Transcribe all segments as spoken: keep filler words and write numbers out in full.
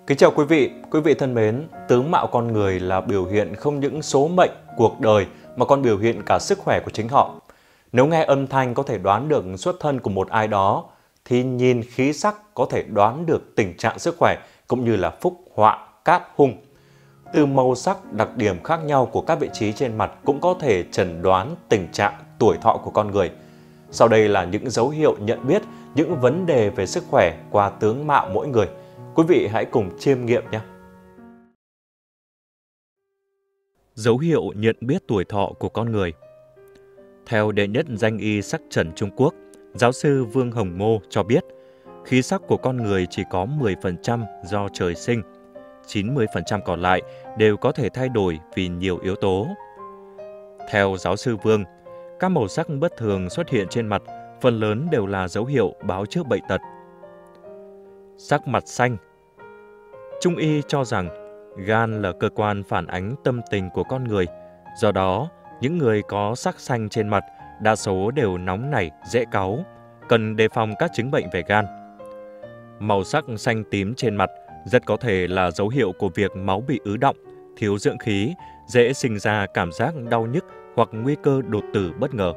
Kính chào quý vị, quý vị thân mến, tướng mạo con người là biểu hiện không những số mệnh, cuộc đời mà còn biểu hiện cả sức khỏe của chính họ. Nếu nghe âm thanh có thể đoán được xuất thân của một ai đó, thì nhìn khí sắc có thể đoán được tình trạng sức khỏe cũng như là phúc họa, cát hung. Từ màu sắc, đặc điểm khác nhau của các vị trí trên mặt cũng có thể chẩn đoán tình trạng tuổi thọ của con người. Sau đây là những dấu hiệu nhận biết những vấn đề về sức khỏe qua tướng mạo mỗi người. Quý vị hãy cùng chiêm nghiệm nhé! Dấu hiệu nhận biết tuổi thọ của con người. Theo đệ nhất danh y sắc trần Trung Quốc, giáo sư Vương Hồng Mô cho biết, khí sắc của con người chỉ có mười phần trăm do trời sinh, chín mươi phần trăm còn lại đều có thể thay đổi vì nhiều yếu tố. Theo giáo sư Vương, các màu sắc bất thường xuất hiện trên mặt phần lớn đều là dấu hiệu báo trước bệnh tật. Sắc mặt xanh. Trung y cho rằng gan là cơ quan phản ánh tâm tình của con người, do đó những người có sắc xanh trên mặt đa số đều nóng nảy, dễ cáu, cần đề phòng các chứng bệnh về gan. Màu sắc xanh tím trên mặt rất có thể là dấu hiệu của việc máu bị ứ đọng, thiếu dưỡng khí, dễ sinh ra cảm giác đau nhức hoặc nguy cơ đột tử bất ngờ.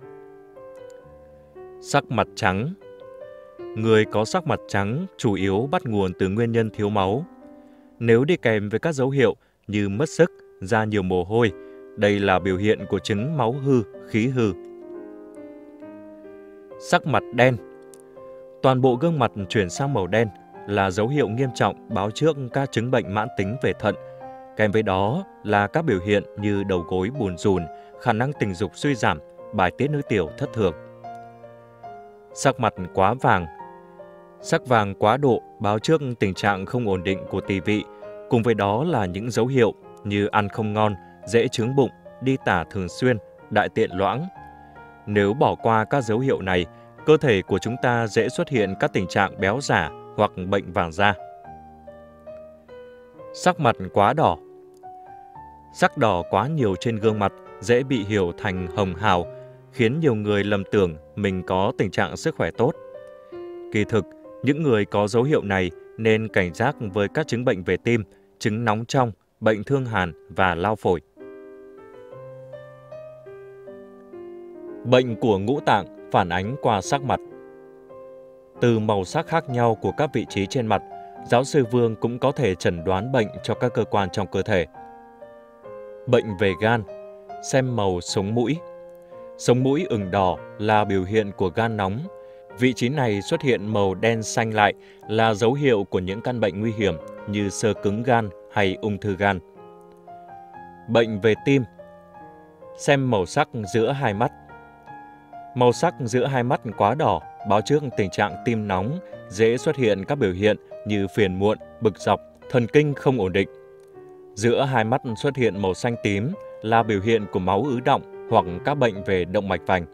Sắc mặt trắng. Người có sắc mặt trắng chủ yếu bắt nguồn từ nguyên nhân thiếu máu. Nếu đi kèm với các dấu hiệu như mất sức, ra nhiều mồ hôi, đây là biểu hiện của chứng máu hư, khí hư. Sắc mặt đen. Toàn bộ gương mặt chuyển sang màu đen là dấu hiệu nghiêm trọng báo trước các chứng bệnh mãn tính về thận. Kèm với đó là các biểu hiện như đầu gối bùn rùn, khả năng tình dục suy giảm, bài tiết nước tiểu thất thường. Sắc mặt quá vàng. Sắc vàng quá độ báo trước tình trạng không ổn định của tỳ vị, cùng với đó là những dấu hiệu như ăn không ngon, dễ chướng bụng, đi tả thường xuyên, đại tiện loãng. Nếu bỏ qua các dấu hiệu này, cơ thể của chúng ta dễ xuất hiện các tình trạng béo giả hoặc bệnh vàng da. Sắc mặt quá đỏ. Sắc đỏ quá nhiều trên gương mặt dễ bị hiểu thành hồng hào, khiến nhiều người lầm tưởng mình có tình trạng sức khỏe tốt. Kỳ thực, những người có dấu hiệu này nên cảnh giác với các chứng bệnh về tim, chứng nóng trong, bệnh thương hàn và lao phổi. Bệnh của ngũ tạng phản ánh qua sắc mặt. Từ màu sắc khác nhau của các vị trí trên mặt, giáo sư Vương cũng có thể chẩn đoán bệnh cho các cơ quan trong cơ thể. Bệnh về gan, xem màu sống mũi. Sống mũi ửng đỏ là biểu hiện của gan nóng. Vị trí này xuất hiện màu đen xanh lại là dấu hiệu của những căn bệnh nguy hiểm như xơ cứng gan hay ung thư gan. Bệnh về tim, xem màu sắc giữa hai mắt. Màu sắc giữa hai mắt quá đỏ báo trước tình trạng tim nóng, dễ xuất hiện các biểu hiện như phiền muộn, bực dọc, thần kinh không ổn định. Giữa hai mắt xuất hiện màu xanh tím là biểu hiện của máu ứ đọng hoặc các bệnh về động mạch vành.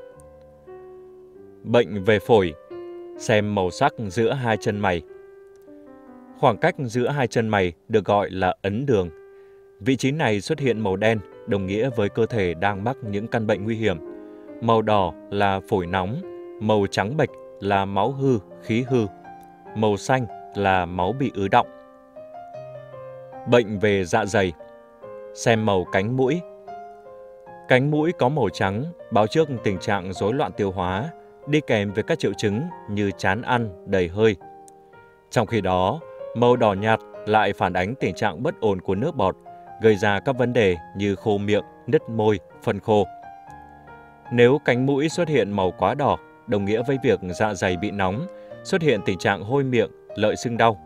Bệnh về phổi, xem màu sắc giữa hai chân mày. Khoảng cách giữa hai chân mày được gọi là ấn đường. Vị trí này xuất hiện màu đen, đồng nghĩa với cơ thể đang mắc những căn bệnh nguy hiểm. Màu đỏ là phổi nóng, màu trắng bệch là máu hư, khí hư, màu xanh là máu bị ứ đọng. Bệnh về dạ dày, xem màu cánh mũi. Cánh mũi có màu trắng báo trước tình trạng rối loạn tiêu hóa, đi kèm với các triệu chứng như chán ăn, đầy hơi. Trong khi đó, màu đỏ nhạt lại phản ánh tình trạng bất ổn của nước bọt, gây ra các vấn đề như khô miệng, nứt môi, phân khô. Nếu cánh mũi xuất hiện màu quá đỏ, đồng nghĩa với việc dạ dày bị nóng, xuất hiện tình trạng hôi miệng, lợi sưng đau.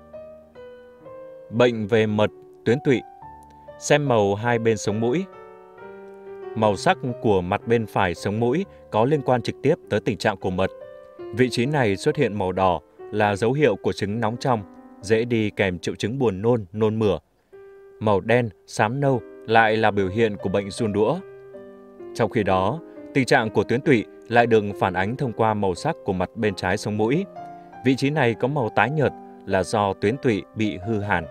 Bệnh về mật, tuyến tụy, xem màu hai bên sống mũi. Màu sắc của mặt bên phải sống mũi có liên quan trực tiếp tới tình trạng của mật. Vị trí này xuất hiện màu đỏ là dấu hiệu của chứng nóng trong, dễ đi kèm triệu chứng buồn nôn, nôn mửa. Màu đen, xám nâu lại là biểu hiện của bệnh giun đũa. Trong khi đó, tình trạng của tuyến tụy lại được phản ánh thông qua màu sắc của mặt bên trái sống mũi. Vị trí này có màu tái nhợt là do tuyến tụy bị hư hàn.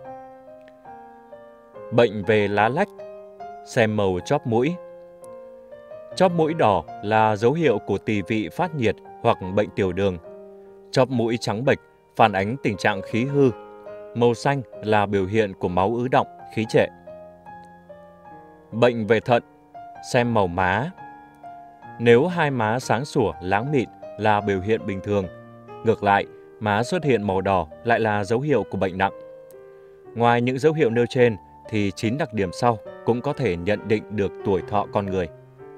Bệnh về lá lách, xem màu chóp mũi. Chóp mũi đỏ là dấu hiệu của tỳ vị phát nhiệt hoặc bệnh tiểu đường. Chóp mũi trắng bệch phản ánh tình trạng khí hư, Màu xanh là biểu hiện của máu ứ đọng, khí trệ. Bệnh về thận, xem màu má. Nếu hai má sáng sủa, láng mịn là biểu hiện bình thường. Ngược lại, má xuất hiện màu đỏ lại là dấu hiệu của bệnh nặng. Ngoài những dấu hiệu nêu trên, thì chín đặc điểm sau cũng có thể nhận định được tuổi thọ con người.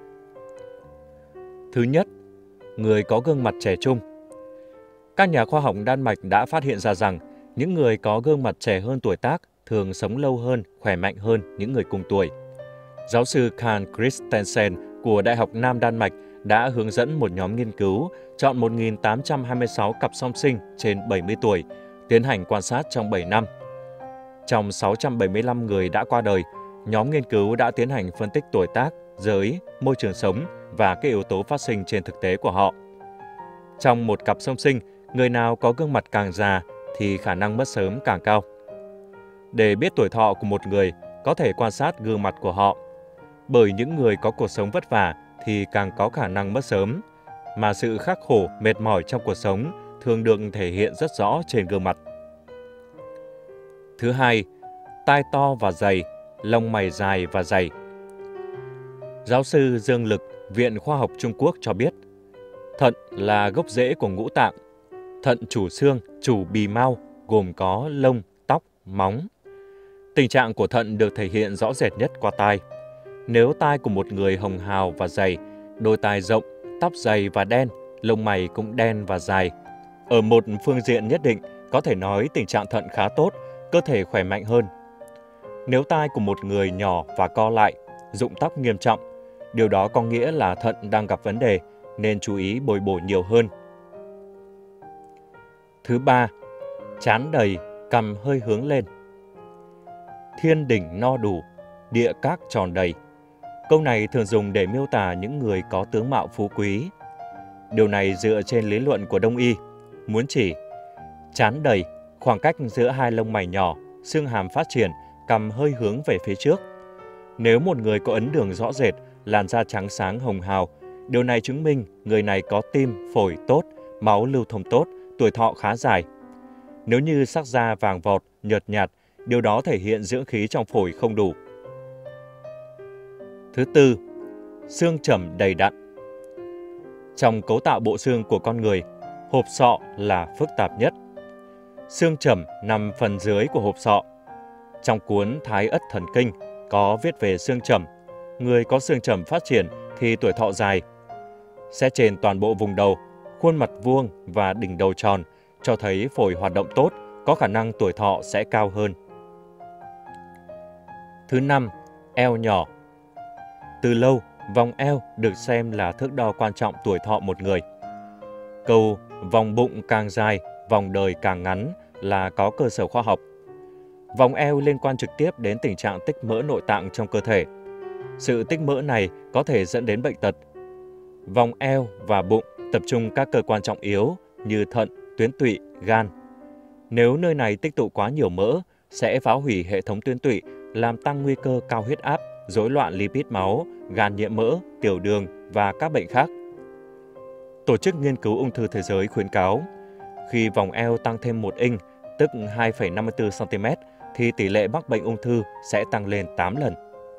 Thứ nhất, người có gương mặt trẻ trung. Các nhà khoa học Đan Mạch đã phát hiện ra rằng những người có gương mặt trẻ hơn tuổi tác thường sống lâu hơn, khỏe mạnh hơn những người cùng tuổi. Giáo sư Carl Christensen của Đại học Nam Đan Mạch đã hướng dẫn một nhóm nghiên cứu chọn một nghìn tám trăm hai mươi sáu cặp song sinh trên bảy mươi tuổi, tiến hành quan sát trong bảy năm. Trong sáu trăm bảy mươi lăm người đã qua đời, nhóm nghiên cứu đã tiến hành phân tích tuổi tác, giới, môi trường sống và các yếu tố phát sinh trên thực tế của họ. Trong một cặp song sinh, người nào có gương mặt càng già thì khả năng mất sớm càng cao. Để biết tuổi thọ của một người, có thể quan sát gương mặt của họ. Bởi những người có cuộc sống vất vả thì càng có khả năng mất sớm, mà sự khắc khổ, mệt mỏi trong cuộc sống thường được thể hiện rất rõ trên gương mặt. Thứ hai, tai to và dày, lông mày dài và dày. Giáo sư Dương Lực, Viện Khoa học Trung Quốc cho biết, thận là gốc rễ của ngũ tạng. Thận chủ xương, chủ bì mao, gồm có lông, tóc, móng. Tình trạng của thận được thể hiện rõ rệt nhất qua tai. Nếu tai của một người hồng hào và dày, đôi tai rộng, tóc dày và đen, lông mày cũng đen và dài. Ở một phương diện nhất định, có thể nói tình trạng thận khá tốt, cơ thể khỏe mạnh hơn. Nếu tai của một người nhỏ và co lại, rụng tóc nghiêm trọng, điều đó có nghĩa là thận đang gặp vấn đề, nên chú ý bồi bổ nhiều hơn. Thứ ba, trán đầy, cằm hơi hướng lên. Thiên đỉnh no đủ, địa các tròn đầy. Câu này thường dùng để miêu tả những người có tướng mạo phú quý. Điều này dựa trên lý luận của Đông y, muốn chỉ trán đầy, khoảng cách giữa hai lông mày nhỏ, xương hàm phát triển, cằm hơi hướng về phía trước. Nếu một người có ấn đường rõ rệt, làn da trắng sáng hồng hào, điều này chứng minh người này có tim, phổi tốt, máu lưu thông tốt, tuổi thọ khá dài. Nếu như sắc da vàng vọt, nhợt nhạt, điều đó thể hiện dưỡng khí trong phổi không đủ. Thứ tư, xương chẩm đầy đặn. Trong cấu tạo bộ xương của con người, hộp sọ là phức tạp nhất. Xương chẩm nằm phần dưới của hộp sọ. Trong cuốn Thái Ất Thần Kinh có viết về xương chẩm. Người có xương chẩm phát triển thì tuổi thọ dài. Xét trên toàn bộ vùng đầu, khuôn mặt vuông và đỉnh đầu tròn, cho thấy phổi hoạt động tốt, có khả năng tuổi thọ sẽ cao hơn. Thứ năm, eo nhỏ. Từ lâu, vòng eo được xem là thước đo quan trọng tuổi thọ một người. Câu vòng bụng càng dài, vòng đời càng ngắn là có cơ sở khoa học. Vòng eo liên quan trực tiếp đến tình trạng tích mỡ nội tạng trong cơ thể. Sự tích mỡ này có thể dẫn đến bệnh tật. Vòng eo và bụng tập trung các cơ quan trọng yếu như thận, tuyến tụy, gan. Nếu nơi này tích tụ quá nhiều mỡ, sẽ phá hủy hệ thống tuyến tụy, làm tăng nguy cơ cao huyết áp, rối loạn lipid máu, gan nhiễm mỡ, tiểu đường và các bệnh khác. Tổ chức Nghiên cứu Ung thư Thế giới khuyến cáo, khi vòng eo tăng thêm một inch, tức hai phẩy năm mươi tư xăng-ti-mét, thì tỷ lệ mắc bệnh ung thư sẽ tăng lên tám lần.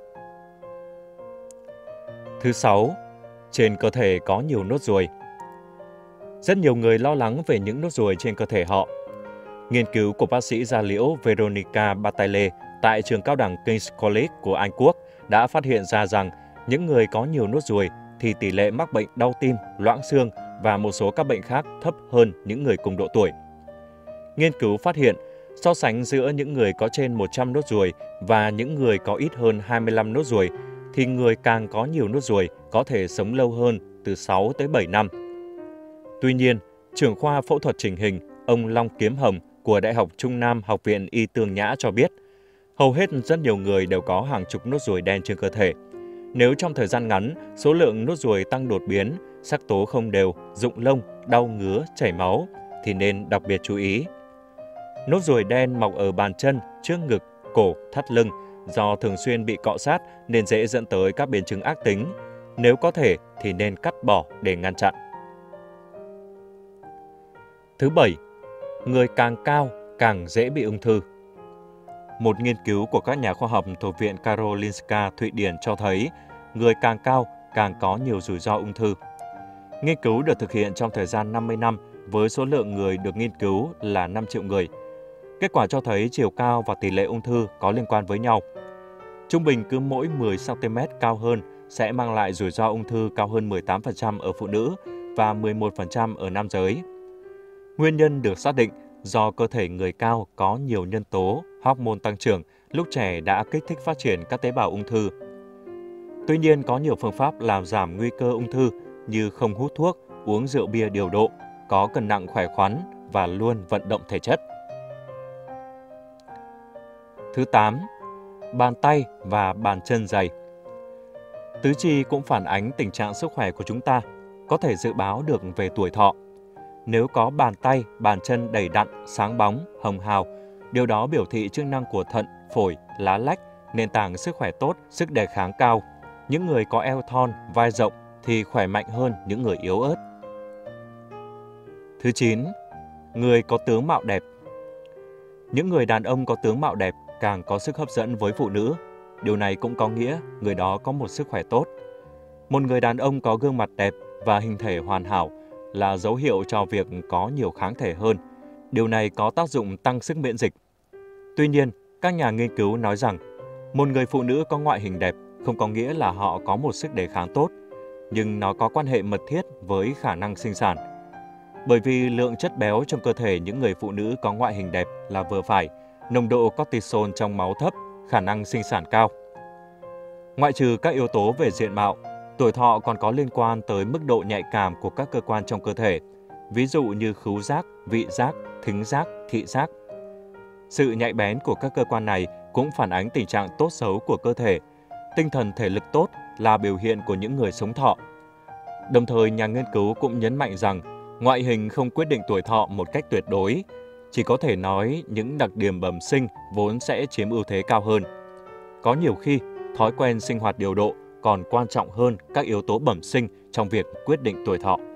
Thứ sáu, trên cơ thể có nhiều nốt ruồi. Rất nhiều người lo lắng về những nốt ruồi trên cơ thể họ. Nghiên cứu của bác sĩ da liễu Veronica Batale tại trường cao đẳng King's College của Anh Quốc đã phát hiện ra rằng những người có nhiều nốt ruồi thì tỷ lệ mắc bệnh đau tim, loãng xương và một số các bệnh khác thấp hơn những người cùng độ tuổi. Nghiên cứu phát hiện, so sánh giữa những người có trên một trăm nốt ruồi và những người có ít hơn hai mươi lăm nốt ruồi, thì người càng có nhiều nốt ruồi có thể sống lâu hơn từ sáu tới bảy năm. Tuy nhiên, trưởng khoa phẫu thuật chỉnh hình, ông Long Kiếm Hồng của Đại học Trung Nam Học viện Y Tương Nhã cho biết, hầu hết rất nhiều người đều có hàng chục nốt ruồi đen trên cơ thể. Nếu trong thời gian ngắn, số lượng nốt ruồi tăng đột biến, sắc tố không đều, rụng lông, đau ngứa, chảy máu, thì nên đặc biệt chú ý. Nốt ruồi đen mọc ở bàn chân, trước ngực, cổ, thắt lưng, do thường xuyên bị cọ sát nên dễ dẫn tới các biến chứng ác tính. Nếu có thể thì nên cắt bỏ để ngăn chặn. Thứ bảy, người càng cao càng dễ bị ung thư. Một nghiên cứu của các nhà khoa học thuộc Viện Karolinska Thụy Điển cho thấy người càng cao càng có nhiều rủi ro ung thư. Nghiên cứu được thực hiện trong thời gian năm mươi năm với số lượng người được nghiên cứu là năm triệu người. Kết quả cho thấy chiều cao và tỷ lệ ung thư có liên quan với nhau. Trung bình cứ mỗi mười xăng-ti-mét cao hơn sẽ mang lại rủi ro ung thư cao hơn mười tám phần trăm ở phụ nữ và mười một phần trăm ở nam giới. Nguyên nhân được xác định do cơ thể người cao có nhiều nhân tố, hormone tăng trưởng lúc trẻ đã kích thích phát triển các tế bào ung thư. Tuy nhiên, có nhiều phương pháp làm giảm nguy cơ ung thư như không hút thuốc, uống rượu bia điều độ, có cân nặng khỏe khoắn và luôn vận động thể chất. Thứ tám, bàn tay và bàn chân dày. Tứ chi cũng phản ánh tình trạng sức khỏe của chúng ta, có thể dự báo được về tuổi thọ. Nếu có bàn tay, bàn chân đầy đặn, sáng bóng, hồng hào, điều đó biểu thị chức năng của thận, phổi, lá lách, nền tảng sức khỏe tốt, sức đề kháng cao. Những người có eo thon, vai rộng thì khỏe mạnh hơn những người yếu ớt. Thứ chín, người có tướng mạo đẹp. Những người đàn ông có tướng mạo đẹp càng có sức hấp dẫn với phụ nữ. Điều này cũng có nghĩa người đó có một sức khỏe tốt. Một người đàn ông có gương mặt đẹp và hình thể hoàn hảo là dấu hiệu cho việc có nhiều kháng thể hơn. Điều này có tác dụng tăng sức miễn dịch. Tuy nhiên, các nhà nghiên cứu nói rằng một người phụ nữ có ngoại hình đẹp không có nghĩa là họ có một sức đề kháng tốt, nhưng nó có quan hệ mật thiết với khả năng sinh sản. Bởi vì lượng chất béo trong cơ thể những người phụ nữ có ngoại hình đẹp là vừa phải, nồng độ cortisol trong máu thấp, khả năng sinh sản cao. Ngoại trừ các yếu tố về diện mạo, tuổi thọ còn có liên quan tới mức độ nhạy cảm của các cơ quan trong cơ thể, ví dụ như khứu giác, vị giác, thính giác, thị giác. Sự nhạy bén của các cơ quan này cũng phản ánh tình trạng tốt xấu của cơ thể. Tinh thần thể lực tốt là biểu hiện của những người sống thọ. Đồng thời, nhà nghiên cứu cũng nhấn mạnh rằng ngoại hình không quyết định tuổi thọ một cách tuyệt đối, chỉ có thể nói những đặc điểm bẩm sinh vốn sẽ chiếm ưu thế cao hơn. Có nhiều khi, thói quen sinh hoạt điều độ còn quan trọng hơn các yếu tố bẩm sinh trong việc quyết định tuổi thọ.